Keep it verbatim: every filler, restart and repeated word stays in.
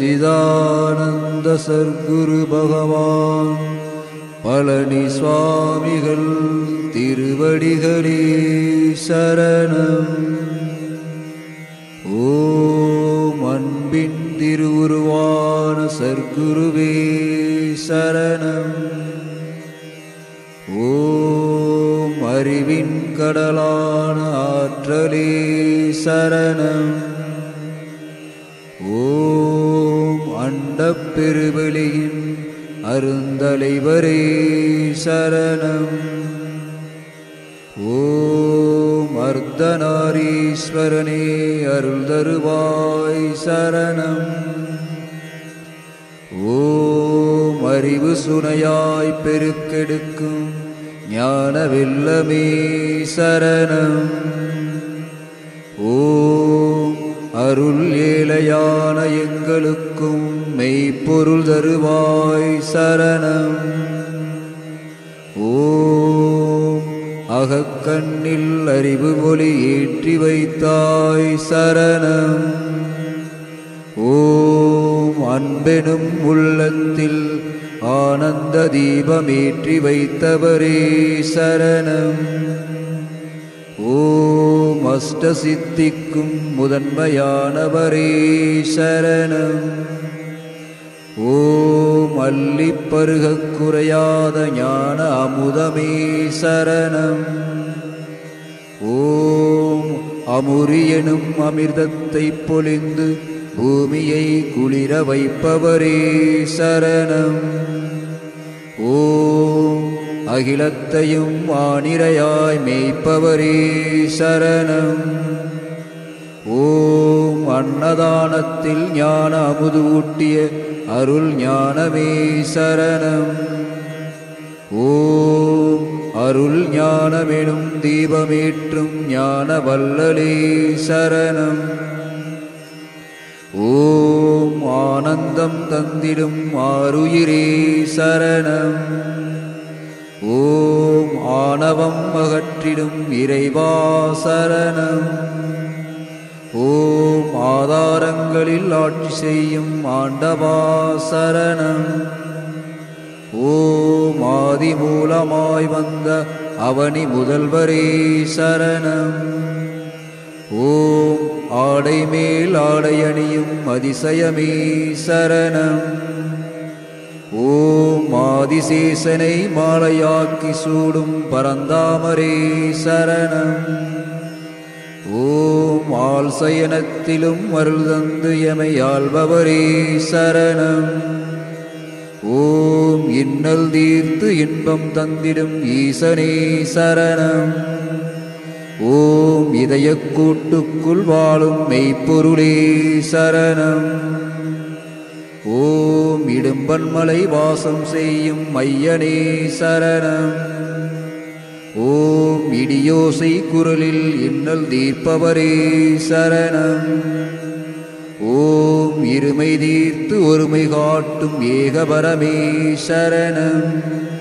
சச்சிதானந்த சர்க்குரு பகவான் பழனி சுவாமிகள் திருவடிகளே சரணம். ஓம் அன்பின் திருவுருவான சர்க்குருவே சரணம். ஓம் அறிவின் கடலான ஆற்றலே சரணம். ஓம் அண்டப் பெருவெளியின் அருந்தலைவரே சரணம். ஓம் அர்த்தநாரீஸ்வரனே அருள் தருவாய் சரணம். ஓம் அறிவு சுனையாய் பெருக்கெடுக்கும் ஞான வெல்லமே சரணம். ஓம் அருள் ஏழையான எங்களுக்கும் மெய்ப்பொருள் தருவாய் சரணம். ஓம் அகக்கண்ணில் அறிவு ஒளி ஏற்றி வைத்தாய் சரணம். ஓம் அன்பெனும் உள்ளத்தில் ஆனந்த தீபமேற்றி வைத்தவரே சரணம். ஓம் அஷ்ட சித்திக்கும் முதன்மையானவரே சரணம். ஓம் அள்ளிப் பருகக் குறையாத ஞான அமுதமே சரணம். ஓம் அமுரியனும் அமிர்தத்தை பொழிந்து பூமியை குளிர வைப்பவரே சரணம். ஓம் அகிலத்தையும் ஆனிரையாய் மேய்ப்பவரே சரணம். ஓம் அன்னதானத்தில் ஞான அமுது ஊட்டிய அருள் ஞானமே சரணம். ஓம் அருள் ஞானமெனும் தீபமேற்றும் ஞான வல்லலே சரணம். ஓம் ஆனந்தம் தந்திடும் ஆருயிரே சரணம். ஓம் ஆணவம் அகற்றிடும் இறைவா சரணம். ஓம் ஆதாரங்களில் ஆட்சி செய்யும் ஆண்டவா சரணம். ஓம் ஆதி மூலமாய் வந்த அவனி முதல்வரே சரணம். ஓம் ஆடை மேல் ஆடை அணியும் அதிசயமே சரணம். ஓம் ஆதிசேஷனை மாலையாக்கி சூடும் பரந்தாமரே சரணம். ஓம் ஆள் சயனத்திலும் அருள் தந்து எமை ஆள்பவரே சரணம். ஓம் இன்னல் தீர்த்து இன்பம் தந்திடும் ஈசனே சரணம். ஓம் இதயக் கூட்டுக்குள் வாழும் மெய்ப்பொருளே சரணம். ஓம் இடும்பன்மலை வாசம் செய்யும் ஐயனே சரணம். ஓம் இடியோசை குரலில் இன்னல் தீர்ப்பவரே சரணம். ஓம் இருமை தீர்த்து ஒருமை காட்டும் ஏகபரமே சரணம்.